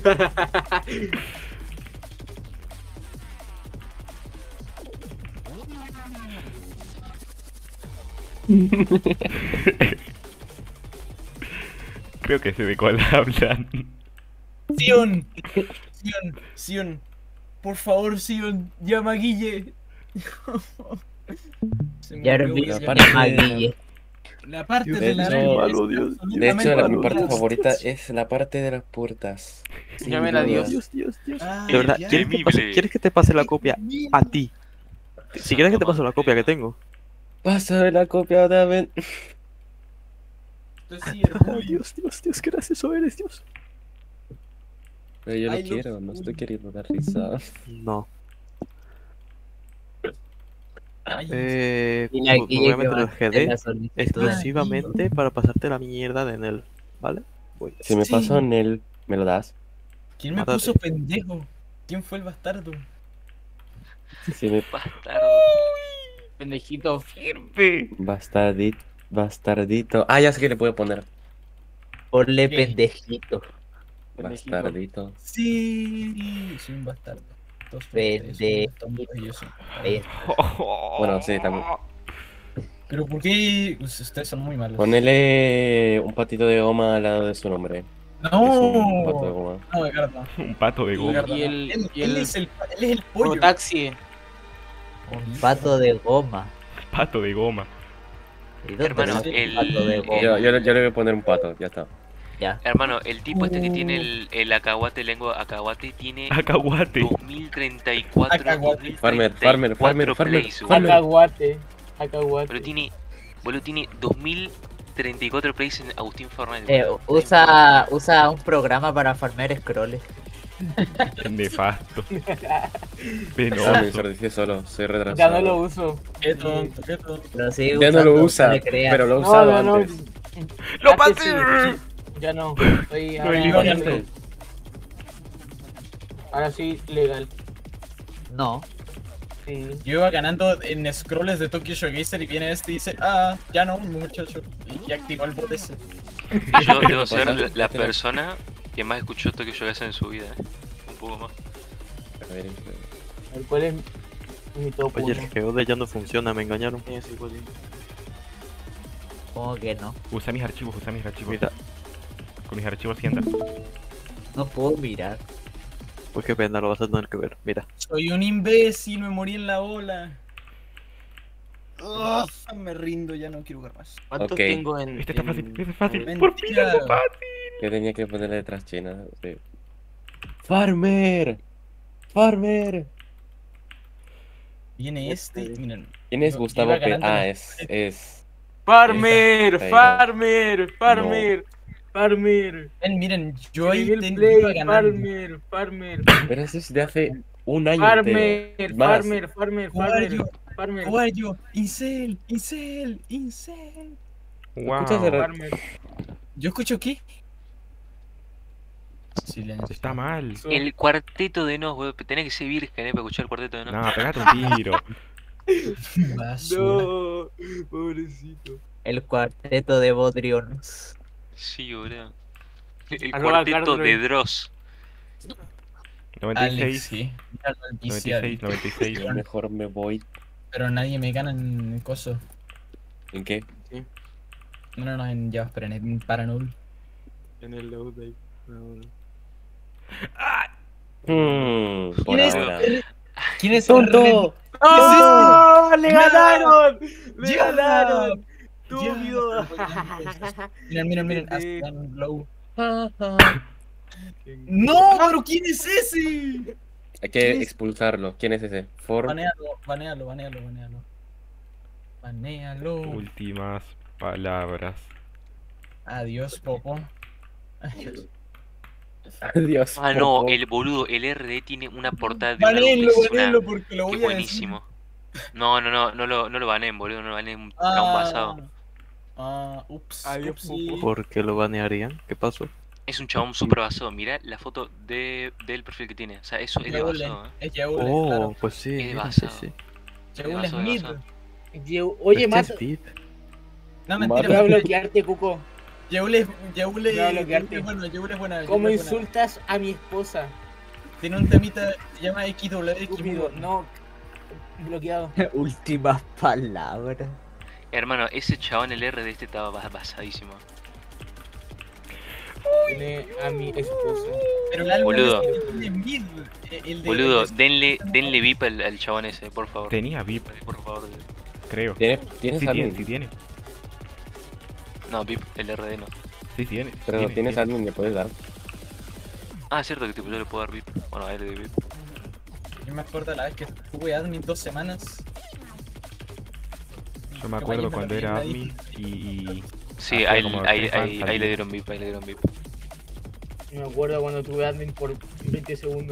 Creo que sé de cuál hablan. Sion, Sion, Sion. Por favor, Sion, llama a Guille. Se me Ya olvidó olvidé que la se parte llama a de- Guille. La parte De de la hecho- arena Malo, es Dios. De hecho, la, mi absolutamente parte fantástica. favorita es la parte de las puertas. Sin Llámela a duda. Dios. Dios, Dios, Dios. Ay, De verdad, ya. ¿quieres que, pase, ¿quieres que te pase la copia a ti? Si quieres que te pase la copia que tengo. Pásame la copia otra vez. Esto es cierto. Ay, Dios, Dios, Dios, qué gracioso eres, Dios. Pero yo lo Ay, lo quiero, no full. estoy queriendo dar risa. No. Ay, Eh, Y la me voy Guille a que meter va el a hacer G la D solicitud. exclusivamente para pasarte la mierda de Nel, ¿vale? Voy. Si me Sí. paso en el... ¿Me lo das? ¿Quién me Mátate. puso pendejo? ¿Quién fue el bastardo? Si me... Bastardo. Pendejito. Bastardito. Bastardito. Ah, ya sé que le puedo poner. Ponle ¿Qué? pendejito. Pendejito. Bastardito. Sí, soy un bastardo. Dos, Pende- tres, un tonto y yo soy- Ahí está. Bueno, sí, también. Pero ¿por qué Pues ustedes son muy malos? Ponele un patito de goma al lado de su nombre. Es un pato de No, goma. no, Ricardo. Un pato de goma. Ricardo, Y no. el- él, y él el- es el, él es el pollo. Como taxi. Pato de goma. Pato de goma. ¿Y dónde Hermano, está el- pato de goma? Yo, yo, yo le voy a poner un pato, ya está. Ya. Hermano, el tipo este que tiene Uh. el, el acahuate, lengua acahuate, tiene Acahuate. dos mil treinta y cuatro. Acahuate. Farmer, farmer, farmer, farmer, plays, farmer. boludo. Acahuate. Acahuate. Pero tiene, boludo, tiene dos mil treinta y cuatro plays en Agustín Fortnite. Eh, boludo. usa, usa un programa para farmear scrolls. Nefasto. No, mi Penoso. sordice solo, soy retrasado. Ya no lo uso. Qué tonto, qué tonto. Lo sigue Ya no usando, lo usa, le creas. pero lo No, usaba no, no. antes. ¡Lo Antes pasé! sí, Ya no. Estoy Lo ahora, eliminaste. ahora sí, legal. No. Sí. Yo iba ganando en scrolls de Tokyo Showgazer y viene este y dice, ah, ya no, muchacho. Y activó el bot ese. Yo debo ser pasa? la, la persona que más escuchó Tokyo Showgazer en su vida, eh. Un poco más. A ver, El cual es mi top Oye, uno. el Geode ya no funciona, me engañaron. ¿Cómo que no? Usa mis archivos, usa mis archivos. Mira, Con mis archivos si entra. No puedo mirar. pues qué pena, lo vas a tener que ver. Mira, Soy un imbécil, me morí en la ola. Ugh, me rindo, ya no quiero jugar más. ¿Cuánto Ok. tengo en.? Este está en- fácil, este es fácil. Mentira. Por fin algo fácil. yo tenía que ponerle detrás China. Sí. ¡Farmer! ¡Farmer! Viene este, miren. ¿Quién es Yo- Gustavo iba P? ganando Ah, la- es. es... Farmer, Esa. Farmer, Farmer, Farmer. Ven, miren, yo ahí Nivel ten- play, iba ganando. Farmer, Farmer, Pero eso es de hace un año Farmer, entero. Más. Farmer, Farmer, Farmer, Caballo, Farmer, caballo, Incel, Incel, Incel. Escuchas de Wow. ra- Farmer. ¿Yo escucho qué? Silencio. Está mal. El cuarteto de Nos, weón. Tenés que ser virgen, eh, para escuchar el cuarteto de Nos. No, pegate un tiro. Basura. No, pobrecito. El cuarteto de Bodrionos. Sí, boludo. El Arroba cuarteto Cardroid. de Dross. noventa y Alex, seis, sí. Míralo al noventa y viciado. seis, noventa y seis. Yo mejor me voy. Pero nadie me gana en coso. ¿En qué? No, no, no, en JavaScript, en Paranol. En el load day. Hmm, por ¿Quién es? ahora. ¿Quién es ¡Tonto! ¡Oh! ¡Le Ya. ganaron! ¡Le Ya. ganaron! Ya. ¡Estúpido! Miren, miren, miren. Pendejo. Aston Low. ¡No! ¿Pero quién es ese? Hay que ¿Quién es? expulsarlo. ¿Quién es ese? For. Banealo, banealo, banealo, banealo. Banealo. Últimas palabras. Adiós, Popo. Adiós. Adiós. Ah, no, Popo. el boludo, el R D tiene una portada de una Banealo, duplex, una- banealo porque lo que voy a buenísimo. No, no, no, no lo, no lo baneen, boludo, no lo baneen, decir. era un basado. Ah, ups. Adiós, upsi. Popo. ¿por qué lo banearían? ¿Qué pasó? Es un chabón super basado, mirá la foto de, del perfil que tiene, o sea, eso es de Yaule, basado, eh. es Yaule, Oh, claro. pues sí, Es mira, sí, basado. sí. Yaule es basado, mid. basado. Ye- Oye, Este mata. es V I P. No, Voy a mentira. bloquearte, Cuco. Yaule, Yaule, Voy a bloquearte. es bueno, Yaule es buena. ¿Cómo Yaule es buena. insultas a mi esposa? Tiene un temita, se llama X W X. Estúpido, no. Bloqueado. Últimas palabras. Hermano, ese chabón, el R D este estaba bas- basadísimo. Tiene a mi esposa. Pero el álbum Boludo. es el de mid. El de Boludo, denle, denle V I P al, al chabón ese, por favor. Tenía V I P, Por favor. creo. ¿Tienes, tienes Sí tiene, admin? sí tiene. No, V I P, el R D no. Sí tiene. Pero tiene, tienes tiene. admin, ¿le puedes dar? Ah, es cierto que tipo, yo le puedo dar V I P. Bueno, a él le doy V I P. Yo me acuerdo la vez que estuve admin dos semanas. Yo me Que acuerdo Mayo me cuando lo era pidió admin y... y- Sí, Hacía ahí, como ahí, tres ahí, fans al ahí le día. dieron V I P, ahí le dieron V I P. Me acuerdo cuando tuve admin por veinte segundos.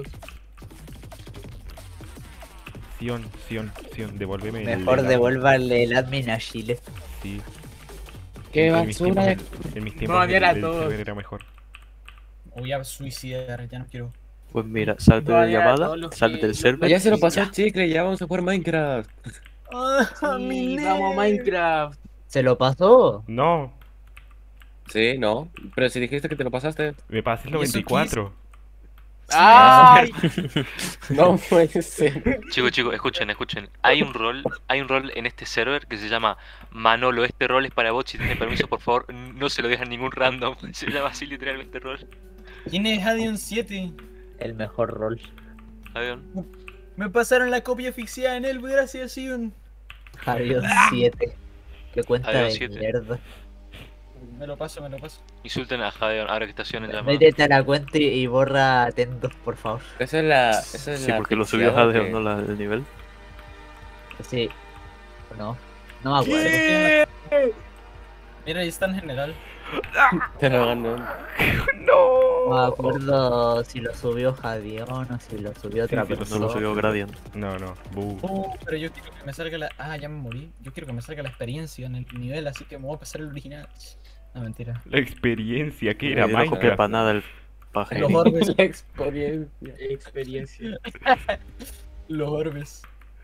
Sion, Sion, Sion, devuélveme el... Mejor el- devuélvale el admin a Chile. Sí. ¡Qué En mis basura! tiempos, el- en mis tiempos banear a el- el todos. server era mejor. Voy a suicidar, ya no quiero. Pues mira, salte No, de ya, llamada, todos los salte que- del server. Ya se lo y pasó ya. al chicle, ya vamos a jugar Minecraft. Sí, vamos a Minecraft. ¿Se lo pasó? No, Sí, no. Pero si dijiste que te lo pasaste. me pasé el ¿Y eso noventa y cuatro. ¡Ay! No puede ser. Chicos, chicos, escuchen, escuchen. Hay un rol, hay un rol en este server que se llama Manolo. Este rol es para vos, si tienen permiso, por favor, no se lo dejan ningún random. Se llama así literalmente rol. ¿Quién es Adion siete? El mejor rol. Adiós. Me pasaron la copia asfixiada en él, gracias, Sion. Adiós siete. Qué cuenta Adiós de siete. mierda. Me lo paso, me lo paso. Insulten a Jadeon, ahora que está Sion en llamada. Métete a la cuenta y, y borra atentos, por favor. Esa es la. Esa es Sí, la porque lo subió asfixiada Jadeo, que- no la, el nivel. Sí. No. No me acuerdo. Mira, ahí está en general. Te lo ganó. No me acuerdo si lo subió Jadion o si lo subió otra Sí, pero persona. no lo subió Gradian. No, no. Bu. Oh, pero yo quiero que me salga la. Ah, ya me morí. Yo quiero que me salga la experiencia en el nivel, así que me voy a pasar el original. No, mentira. La experiencia que Yo era no copia Minecraft. para nada el paje. Los orbes. La experiencia. Experiencia. Los orbes.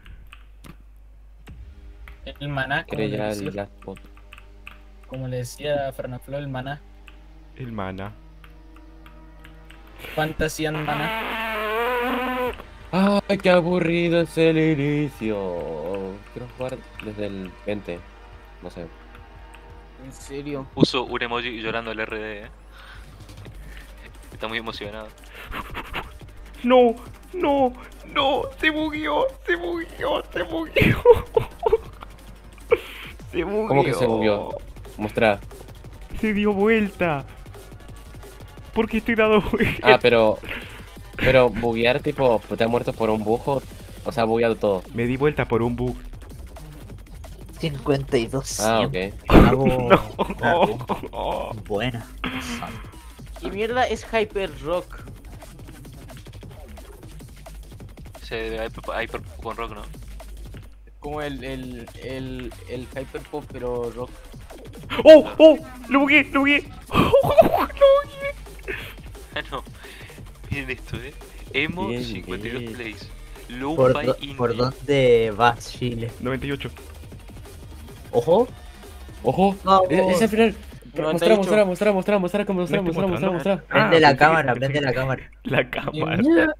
El maná, como le, Creía decía, el Last Pot. como le decía Fernaflo, el maná. El mana. Fantasían maná. ¡Ay, qué aburrido es el inicio! Quiero jugar desde el veinte. No sé. En serio. Puso un emoji llorando el R D, eh. Está muy emocionado. No, no, no. Se bugueó, se bugueó, se bugueó. Se bugueó. ¿Cómo que se movió? Mostra. Se dio vuelta. ¿Por qué estoy dado vuelta? Ah, pero. Pero buguear, tipo, te ha muerto por un bujo. O sea, bugueado todo. Me di vuelta por un bug. cincuenta y dos. Ah, ok. Hago No. buena. ¿Qué mierda es Hyper Rock? Se debe Hyper con rock, ¿no? Como el, el, el, el Hyper Pop, pero rock. ¡Oh! ¡Oh! ¡Lo bugué! ¡Lo bugué! Ah, no. Miren esto, eh. Emo Bien, cincuenta y dos bien. plays. ¿Por, Lo-fi do- indie. ¿Por dónde vas, Chile? noventa y ocho. Ojo. ¡Ojo! Vamos. Es, es el final. noventa y Mostrar, ocho. mostrar, mostrar, mostrar, mostrar, cómo mostrar, No estoy mostrar, mostrar, mostrando. mostrar. Prende Ah, la pensé que- cámara, pensé prende que- la cámara. La cámara.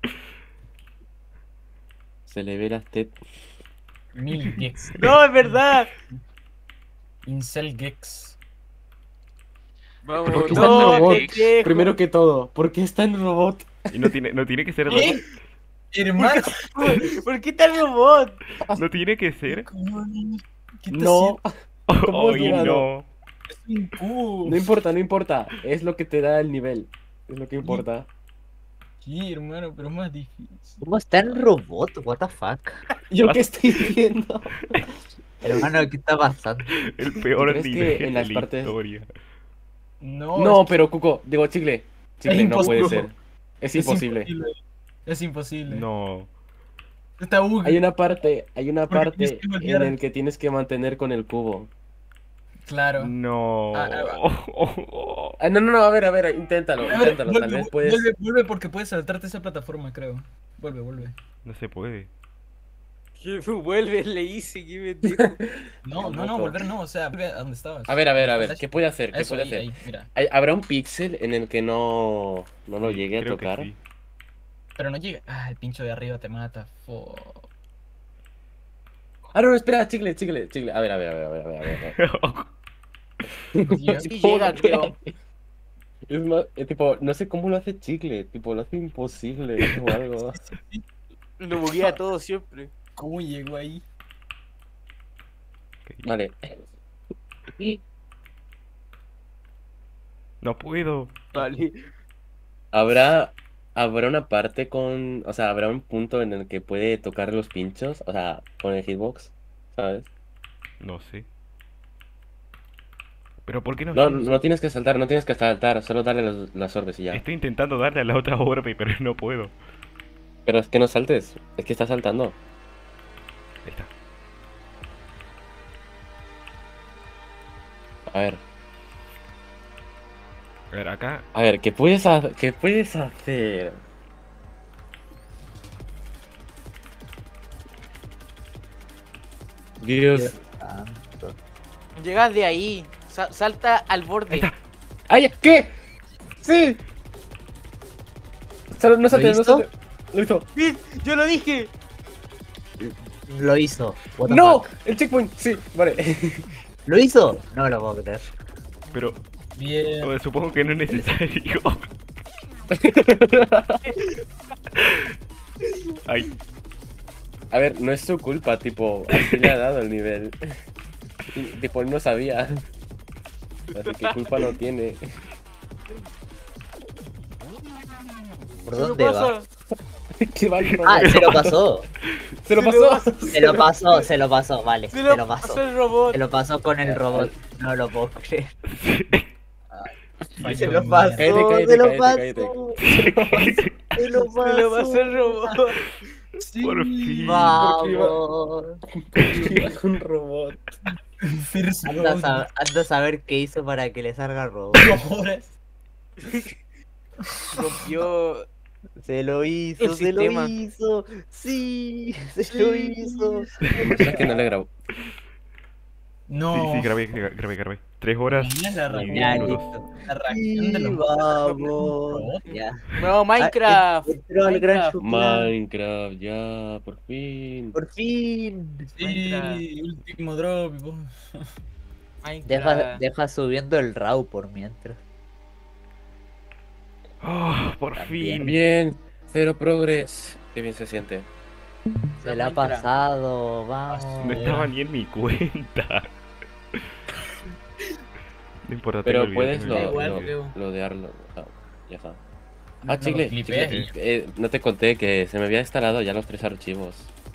Se le ve las tetas. Mil gex. ¡No, es verdad! Incel gex. Vamos, ¿Por qué está no, en robot? pendejo. Primero que todo, ¿por qué está en robot? Y no tiene, no tiene que ser. ¿Eh? Hermano. ¿Por qué está el robot? No tiene que ser. ¿Qué te No, ¿Cómo has Ay, llegado? no. Es un cubo. no importa, no importa. Es lo que te da el nivel. Es lo que importa. Sí, hermano, pero es más difícil. ¿Cómo está en robot? What the fuck? ¿Yo qué estoy viendo? Hermano, ¿qué está pasando? El peor crees que nivel en de las la partes- historia. No, No, es- pero Cuco, digo chicle. Chicle, Es no puede imposible. ser. Es imposible. Es imposible. No. Está bug. Hay una parte, hay una Porque parte tienes que voltear. en el que tienes que mantener con el cubo. Claro. No. Ah, Ah, no, no, no, a ver, a ver, inténtalo, A ver, inténtalo, tal vuelve, vez puedes. vuelve, vuelve porque puedes saltarte esa plataforma, creo. Vuelve, vuelve. No se puede. ¿Qué vuelve? Le hice, ¿qué me dijo? No, no, no, volver no, o sea, vuelve a donde estabas. A ver, a ver, a ver, ¿qué puede hacer? ¿Qué Eso, puede ahí, hacer? ahí, mira. ¿Hay- ¿Habrá un píxel en el que no, no lo Sí, llegue a creo que tocar? sí. Pero no llega. Ah, el pincho de arriba te mata. Fo... Ah, no, no, espera, chicle, chicle, chicle. A ver, a ver, a ver, a ver, a ver. A ver. Dios. Sí llega, creo. Es más, eh, tipo, no sé cómo lo hace chicle, tipo, lo hace imposible o algo. Lo buguea todo siempre. ¿Cómo llegó ahí? Vale. No puedo. Vale. ¿Habrá, habrá una parte con, o sea, habrá un punto en el que puede tocar los pinchos, o sea, con el hitbox, ¿sabes? No sé. Pero ¿por qué no? No, no tienes que saltar, no tienes que saltar, solo darle los- las orbes y ya. Estoy intentando darle a la otra orbe, pero no puedo. Pero es que no saltes, es que estás saltando. Ahí está. A ver, A ver, acá. a ver, ¿qué puedes, ha- qué puedes hacer? Dios. Santo. Llegas de ahí. sa- salta al borde. ¡Ay, qué! ¡Sí! Solo- no saltes, no hizo? saltes. Lo hizo. Sí, yo lo dije. Lo hizo. What the ¡No! fuck. El checkpoint, sí, vale. ¿Lo hizo? No me lo puedo creer. Pero Bien. bueno, supongo que no es necesario. Ay, A ver, no es su culpa, tipo, así le ha dado el nivel. Y, tipo, él no sabía. Así que culpa no tiene. ¿Por ¿Qué dónde va? pasa? ¿Qué va el Ah, robot? se lo pasó. Se lo Se lo pasó. pasó. Se lo pasó, se lo pasó, vale. Se Se lo lo pasó pasó. el robot. Se lo pasó con el robot. No lo puedo creer. Ay, Se Dios lo mío. pasó, Cállate, cállate, se lo cállate, pasó. Se lo pasó. Se lo pasó el robot. Por fin. Vamos. Un robot. First Anda a, Blood. sab- anda a saber qué hizo para que le salga el robot. Horas. Rompió. Se lo hizo, El se lo sistema. hizo. Sí, se lo hizo. Es que no le grabo. No. Sí, sí, grabé, gra- grabé, grabé. Tres horas Mira la y reacción. Ya, diez minutos. listo. La reacción de Sí, los vamos. Ya. No, Minecraft. Entró al gran Minecraft. Shuclan. Minecraft, ya, por fin. Por fin. Sí, último drop. y po. Deja, Minecraft. deja subiendo el RAW por mientras. Oh, por También. fin. Bien, cero progress. Qué bien se siente. Se le ha Minecraft. pasado, vamos. No estaba ni en mi cuenta. No importa, Pero tengo el video, puedes tengo el lo, video. igual, lo, creo. lodearlo. Ah, ya está. No Ah, lo chicle, clipees. chicle, eh, no te conté que se me había instalado ya los tres archivos.